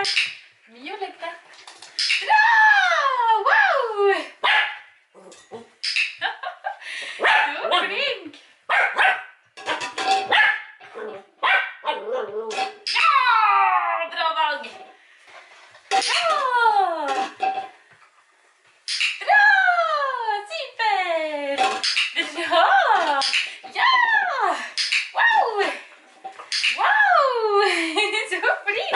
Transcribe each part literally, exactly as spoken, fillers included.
Mye å legge det. Bra! Wow! Du er flink! Ja! Bra, Dag! Ja! Bra! Super! Bra! Ja! Wow! Wow! Så flink!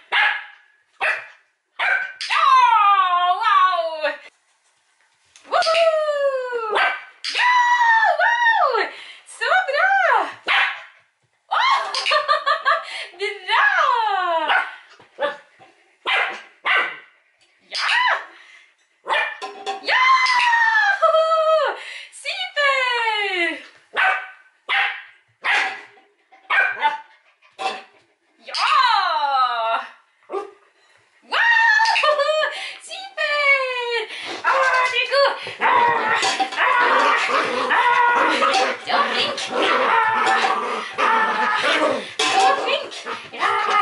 Ja! Wow! Woohoo! Ja! Wow! Så bra! Åh! Bra! Ja! Ja! Super! Ja! Wow! Super! Ah, du er god! Ah, ah, ah. Så flink! Ah, ah. Så flink! Ja!